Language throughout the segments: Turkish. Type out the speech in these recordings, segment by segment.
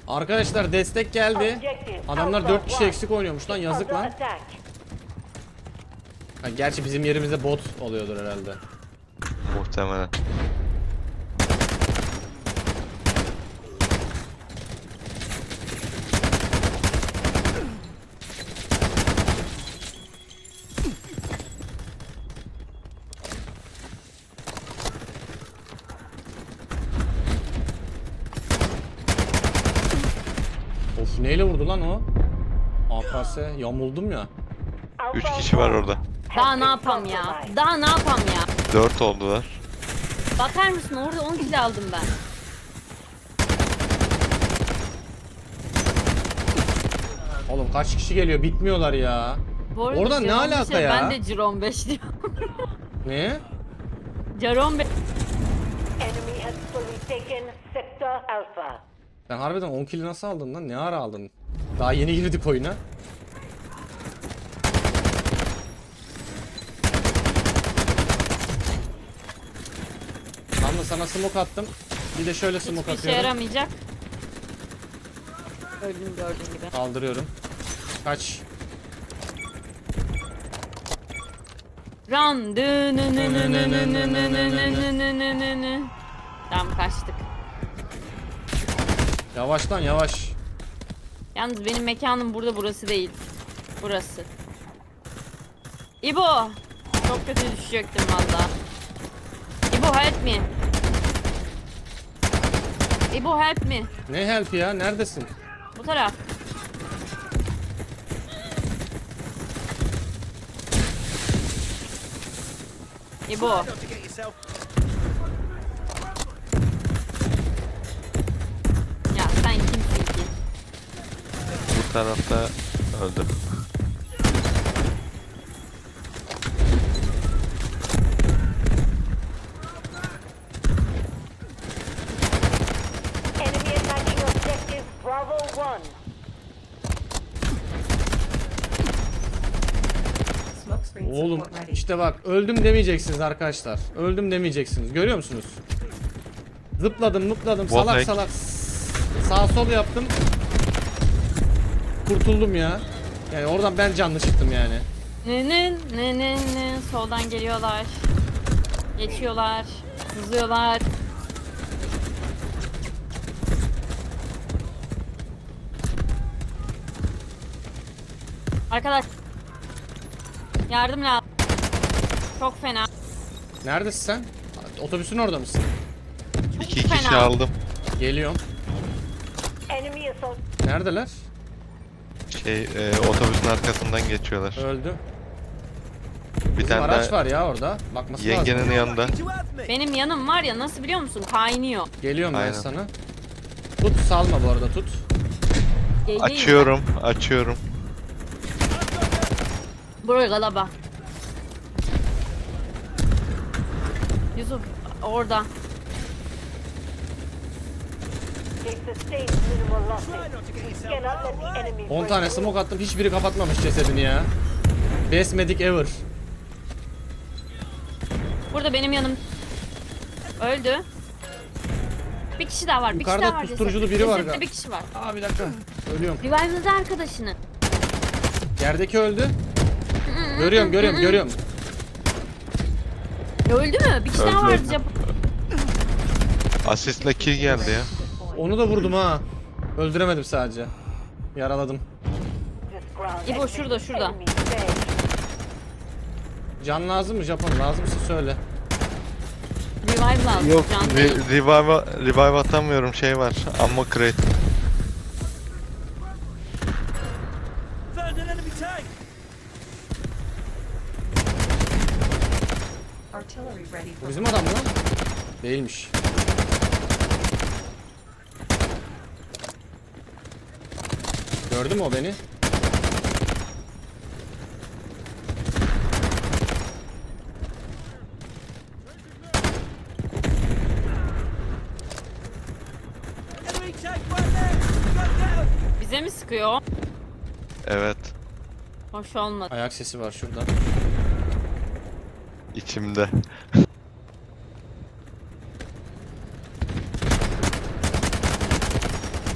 Arkadaşlar destek geldi. Adamlar 4 kişi eksik oynuyormuş lan, yazık lan. Ha, gerçi bizim yerimizde bot oluyordur herhalde. Muhtemelen. Of, neyle vurdu lan o? AKS yamuldum ya. 3 kişi var orada. Daha ne yapam ya? Daha ne yapam ya? 4 oldular. Bakar mısın, orada 10 kill aldım ben. Oğlum kaç kişi geliyor, bitmiyorlar ya. Bu arada Orada ne Ceron alaka 5'e ya? Ben de Ciron 5 diyorum. Ne? Ceron 5. Enemy has fully taken sector Alpha. Sen harbiden 10 kill nasıl aldın lan? Ne ara aldın? Daha yeni girdik oyuna. Tam da sana smoke attım. Bir de şöyle smoke Hiçbir işe atıyorum. yaramayacak. Öldüm gördüğün gibi. Kaldırıyorum. Kaç. Run. Tamam, kaçtık. Yavaş lan yavaş. Yalnız benim mekanım burada, burası değil. Burası. İbo. Çok kötü düşecektim valla. İbo help me. İbo help me. Ne help ya? Neredesin? Bu taraf. İbo. Ya sen kimsin ki? Bu tarafta öldü. Enemy attacking objective Bravo 1. Oğlum işte bak, öldüm demeyeceksiniz arkadaşlar. Öldüm demeyeceksiniz. Görüyor musunuz? Zıpladım mıpladım salak Bottleneck. salak sağ sol yaptım. Kurtuldum ya. Yani oradan ben canlı çıktım yani. Ne soldan geliyorlar. Geçiyorlar. Sızıyorlar. Arkadaş. Yardım lazım. Çok fena. Neredesin sen? Otobüsün orada mısın? Çok 2 fena. kişi aldım. Geliyorum. Enemy assault. Neredeler? Otobüsün arkasından geçiyorlar. Öldü. Bir Bizim tane araç daha var ya orada. Bakması yengenin lazım. yanında. Benim yanım var ya, nasıl biliyor musun? Kaynıyor. Geliyorum ben Aynen. sana. Tut, salma bu arada, tut. Geleyim. Açıyorum. Buraya galaba. Yusuf orada. They sustained minimal losses. Cannot let the enemy 10 break tane through. smoke attım, hiçbiri kapatmamış cesedini ya. Best medic ever. Burada benim yanım. Öldü. Bir kişi daha var. Bir Yukarıda kişi daha var. susturuculu biri var Cesetli galiba. bir kişi var. Aa, bir dakika. Ölüyorum. Revive'ladı arkadaşını. Yerdeki öldü. Görüyorum. Öldü mü? Bir kişi daha Öldü. vardı. Asistle kill geldi ya. Onu da vurdum ha. Öldüremedim sadece. Yaraladım. This ground İbo, exit şurada. enemy stage. Can lazım mı Japon? Lazımsa söyle. Revive lazım. Yok, Can değil. revive atamıyorum, şey var. Ammo crate. Found an enemy tank! Bu bizim adam mı? Değilmiş. Gördü mü o beni? Enemy tank right there! Go get him! Bize mi sıkıyor? Evet. Hoş olmadı. Ayak sesi var şurada. İçimde.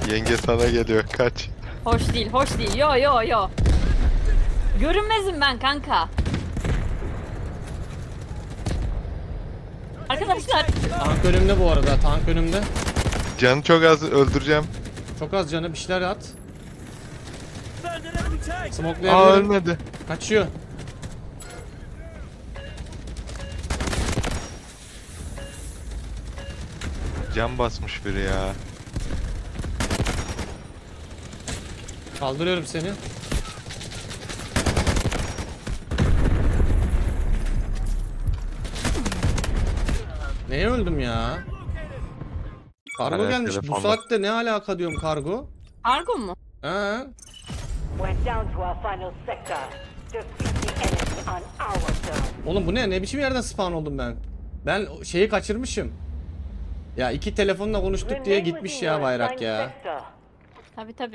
Yenge sana geliyor. Kaç. Hoş değil, hoş değil. Yo yo yo. Görünmezim ben kanka. Arkadaşlar Tank önümde bu arada. Tank önümde. Canı çok az, öldüreceğim. Çok az canı, bir şeyler at. Found an enemy tank. Aa, Smoklayabilirim. ölmedi. Kaçıyor. Can basmış biri ya. Kaldırıyorum seni. Neye öldüm ya? Kargo Hala gelmiş. Bu telefonda. saatte ne alaka diyorum kargo? kargo mu? He. We're down to our final sector. Defeat the enemy on our turf. Oğlum bu ne? Ne biçim yerden spawn oldum ben? Ben şeyi kaçırmışım. Ya iki telefonla konuştuk diye gitmiş ya bayrak ya. Tabi tabi.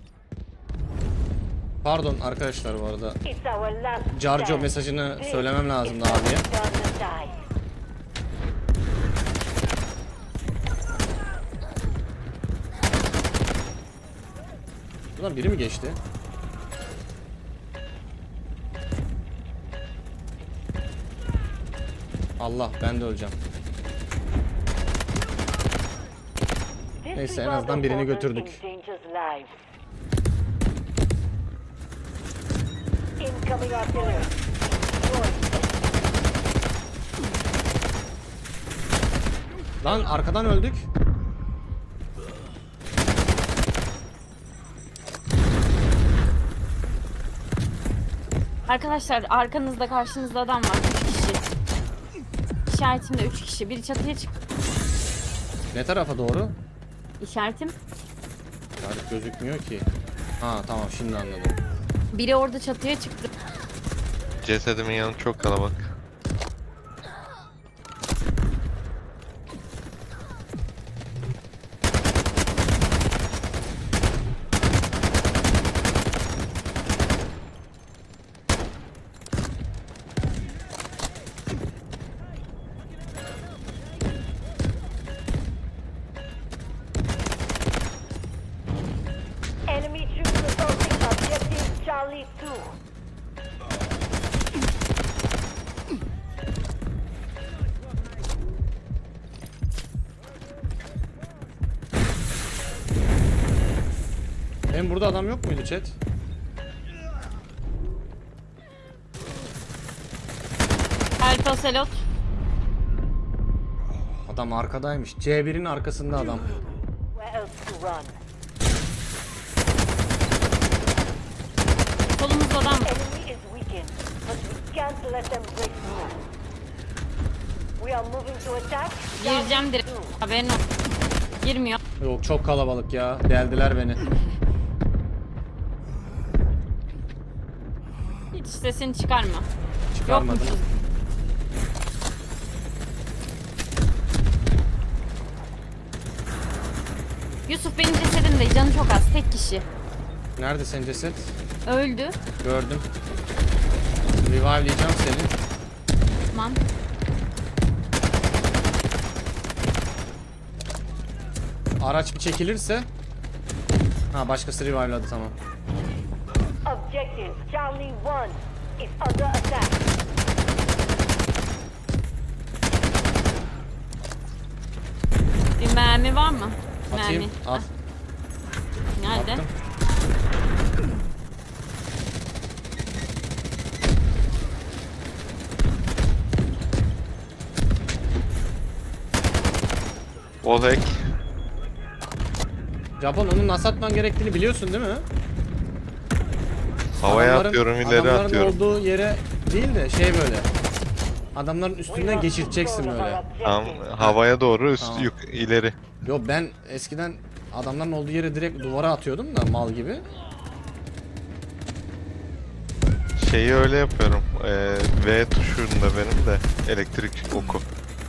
Pardon arkadaşlar bu arada. It's our last Carco stand. mesajını This söylemem lazımdı is abiye. our turn to die. Buradan biri mi geçti? Allah, ben de öleceğim. This Neyse, en revolver azından birini portal götürdük. endangers lives. Incoming artillery. Destroy them. Lan arkadan öldük. Arkadaşlar arkanızda karşınızda adam var. 3 kişi. İşaretimde 3 kişi. Biri çatıya çık. Ne tarafa doğru? İşaretim. Tarih gözükmüyor ki. Ha tamam, şimdi anladım. Biri orada çatıya çıktı. Cesedimin yanı çok kalabalık. Enemy troops assaulting objective Charlie 2. Hem burada adam yok muydu chat? Alfa Selot. Adam arkadaymış. C1'in arkasında adam. Where else to run? Solumuzda adam var. Enemy is weakened, but we can't let them break through. We are moving to attack. Gireceğim direkt. Haberin olsun. Girmiyor. Yok, çok kalabalık ya. Deldiler beni. Hiç sesini çıkarma. Çıkarmadım. Yokmuşuz. Yusuf benim cesedimde canı çok az. Tek kişi. Nerede senin ceset? Öldü. Gördüm. Revive'leyeceğim seni. Tamam. Araç bir çekilirse. Ha, başkası revive'ladı, tamam. Objective Charlie 1 is under attack. Bir mermi var mı? Atayım. Mermi. Al. Nerede? Attım. Olek. Japon, onun nasıl atman gerektiğini biliyorsun değil mi? Havaya Adamların- atıyorum, ileri adamların atıyorum. olduğu yere değil de şey böyle. Adamların üstünden geçireceksin böyle. Tamam, havaya doğru üst Tamam. ileri. Yo, ben eskiden adamların olduğu yere direkt duvara atıyordum da mal gibi. Şeyi öyle yapıyorum. V tuşunda benim de elektrik oku.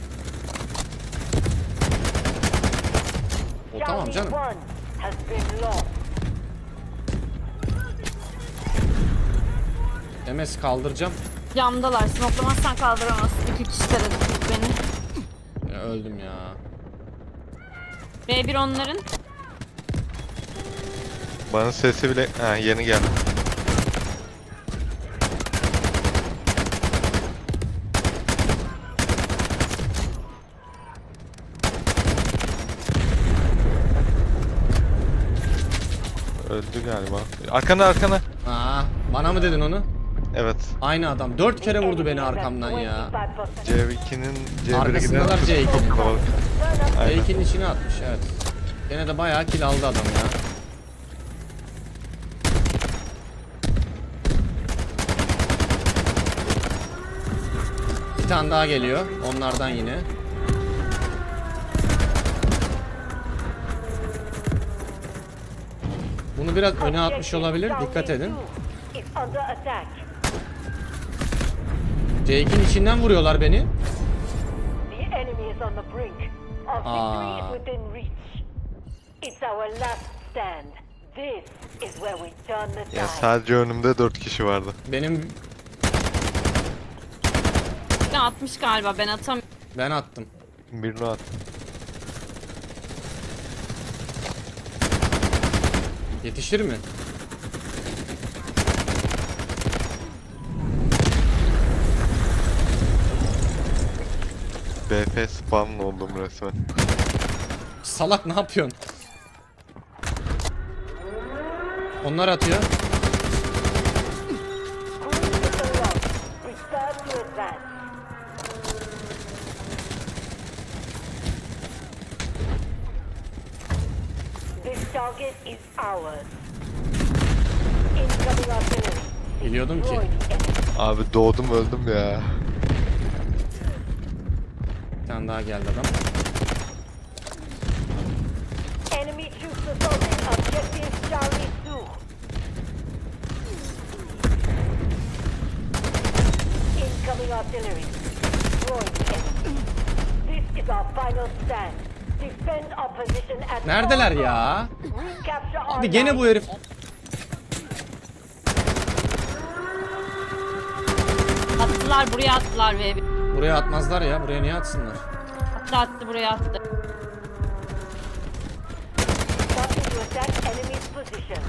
O tamam canım. Charlie 1 has been lost. MS kaldıracağım. Camdalar. Smoklamazsan kaldıramazsın. 2 kişi taradı beni. Ya, öldüm ya. B1 onların. Bana sesi bile... Ha, yeni geldi. Öldü galiba. Arkana. Aa, bana mı dedin onu? Evet. Aynı adam. 4 kere vurdu beni arkamdan ya. C2'nin C1'e Arkasındalar giden... C2'nin. Aynen. C2'nin içine atmış, evet. Gene de bayağı kill aldı adam ya. Bir tane daha geliyor. Onlardan yine. Bunu biraz öne atmış olabilir. Dikkat edin. C2'nin içinden vuruyorlar beni. Aa. Ya sadece önümde 4 kişi vardı. Benim Ya 60 galiba, ben atam. ben attım. Birini at. Yetişir mi? BP spamlı oldum resmen. Salak ne yapıyorsun? Onlar atıyor. Biliyordum ki. Abi doğdum öldüm ya. Bir tane daha geldi adam. Enemy troops assaulting objective Charlie 2. Incoming artillery. Destroying the enemy. This is our final stand. Defend our position at Neredeler all ya? costs. Recapture our Abi gene bu herif. Attılar, buraya attılar ve Buraya atmazlar ya. Buraya niye atsınlar? attı buraya attı. Starting to attack enemy's position.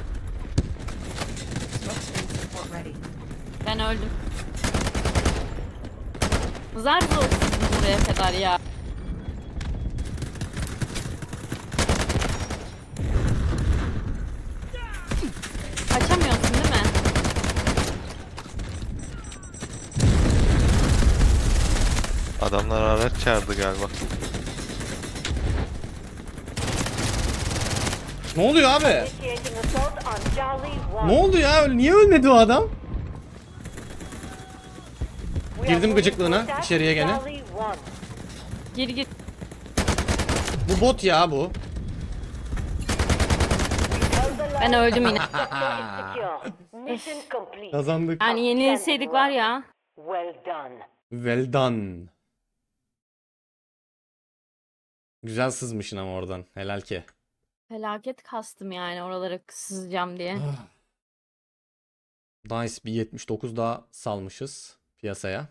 Ben öldüm. Zar zor sızdım buraya kadar ya. Kaçamıyorsun değil mi? Adamlar araç çağırdı galiba. Ne oluyor abi? Initiating assault on Charlie 1. Ne oldu ya? Niye ölmedi o adam? We are Girdim moving gıcıklığına, to attack içeriye gene. Charlie 1. Gir. Bu bot ya bu. Ben öldüm yine. Mission complete. Kazandık. Yani yenilseydik var ya. Well done. Well done. Güzel sızmışsın ama oradan. Helal ki. Felaket kastım yani oralara sızacağım diye. Nice, bir 79 daha salmışız piyasaya.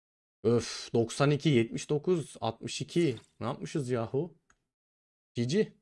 Öf, 92, 79, 62. Ne yapmışız yahu? GG.